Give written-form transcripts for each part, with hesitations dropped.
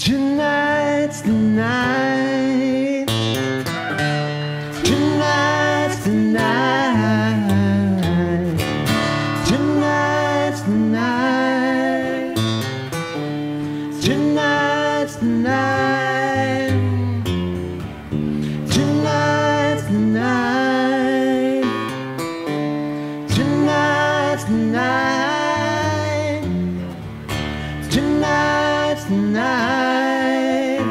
Tonight's the night. Tonight's the night. Tonight's the night. Tonight's the night. Tonight's the night. Tonight's the night. Tonight's the night.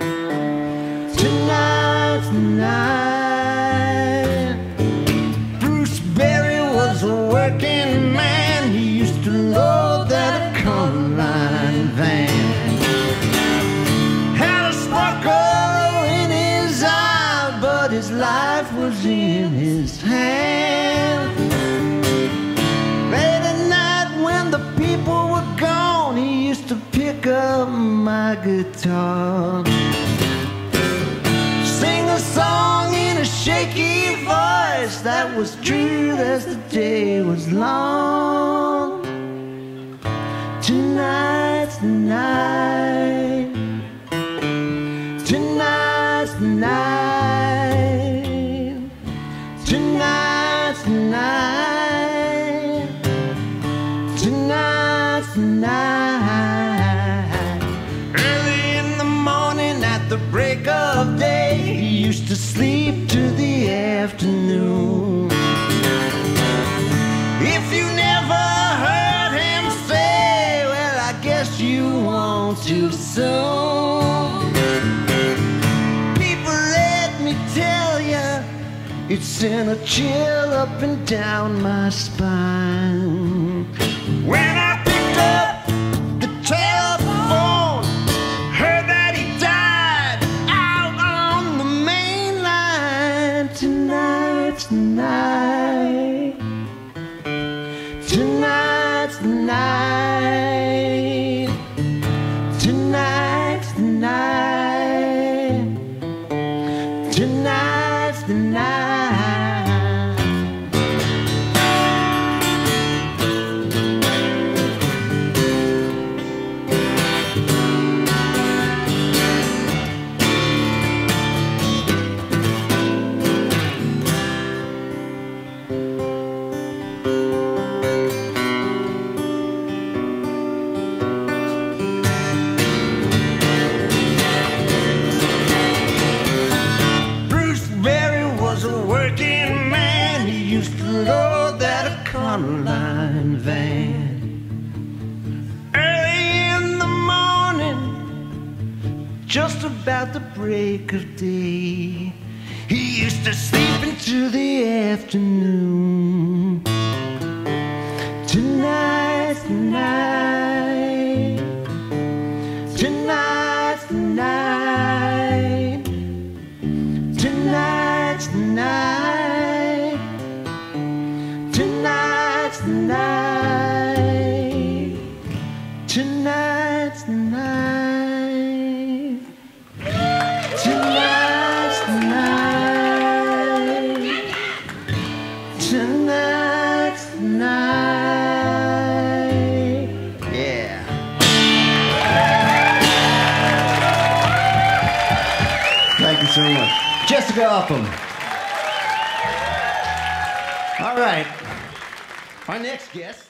Tonight's the night. Bruce Berry was a working man. He used to load that Econoline van. Had a sparkle in his eye, but his life was in his hand. Late at night when the people were gone, he used to pick up my guitar, sing a song in a shaky voice that was true as the day was long. Tonight's the night. Tonight's the night. Tonight's the night. Tonight's the night. Early in the morning at the break of day, he used to sleep to the afternoon. If you never heard him say, well, I guess you want to soon. People, let me tell ya, it sent a chill up and down my spine when I picked up the telephone, heard that he died out on the main line. Tonight's the night. Tonight's the night. Tonight's the night. Tonight's the night. Bruce Berry was a working man. He used to load that Econoline van. Early in the morning, just about the break of day, he used to sleep into the afternoon. Tonight's the night. Tonight's the night. Tonight's the night. Tonight's the night. Tonight's the night. Tonight's the night. Tonight's the night. Yeah. Thank you so much. Jessica Upham. All right. Our next guest.